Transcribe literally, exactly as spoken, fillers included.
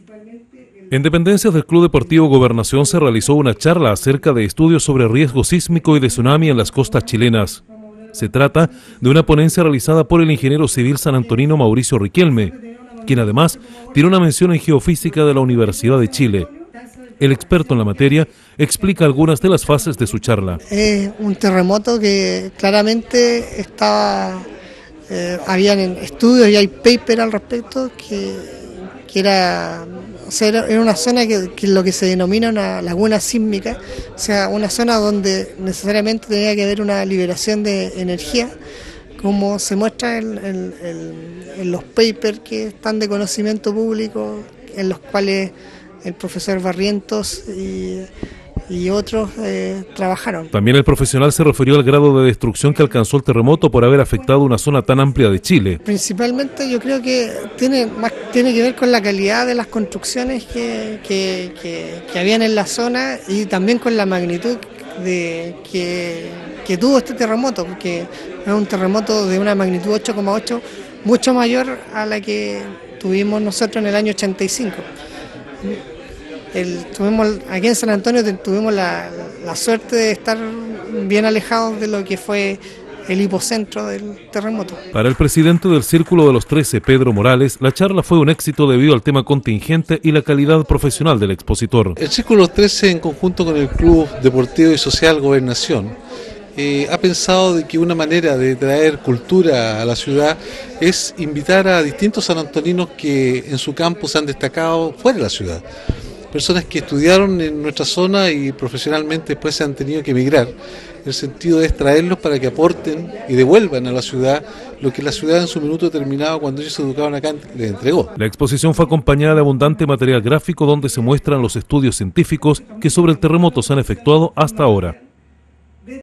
En dependencias del Club Deportivo Gobernación se realizó una charla acerca de estudios sobre riesgo sísmico y de tsunami en las costas chilenas. Se trata de una ponencia realizada por el ingeniero civil sanantonino Mauricio Riquelme, quien además tiene una mención en geofísica de la Universidad de Chile. El experto en la materia explica algunas de las fases de su charla. Es un terremoto que claramente estaba, eh, habían estudios y hay paper al respecto que, que era, o sea, era, era una zona que, que lo que se denomina una laguna sísmica, o sea, una zona donde necesariamente tenía que haber una liberación de energía, como se muestra en, en, en, en los papers que están de conocimiento público, en los cuales el profesor Barrientos y, y otros eh, trabajaron. También el profesional se refirió al grado de destrucción que alcanzó el terremoto por haber afectado una zona tan amplia de Chile. Principalmente yo creo que tiene, más, tiene que ver con la calidad de las construcciones que, que, que, que habían en la zona y también con la magnitud de, que, que tuvo este terremoto, porque es un terremoto de una magnitud ocho coma ocho, mucho mayor a la que tuvimos nosotros en el año ochenta y cinco. El, tuvimos, aquí en San Antonio tuvimos la, la suerte de estar bien alejados de lo que fue el hipocentro del terremoto. Para el presidente del Círculo de los Trece, Pedro Morales, la charla fue un éxito debido al tema contingente y la calidad profesional del expositor. El Círculo de los Trece, en conjunto con el Club Deportivo y Social Gobernación, eh, ha pensado de que una manera de traer cultura a la ciudad es invitar a distintos sanantoninos que en su campo se han destacado fuera de la ciudad. Personas que estudiaron en nuestra zona y profesionalmente después se han tenido que emigrar. El sentido es traerlos para que aporten y devuelvan a la ciudad lo que la ciudad en su minuto determinado, cuando ellos se educaban acá, les entregó. La exposición fue acompañada de abundante material gráfico donde se muestran los estudios científicos que sobre el terremoto se han efectuado hasta ahora.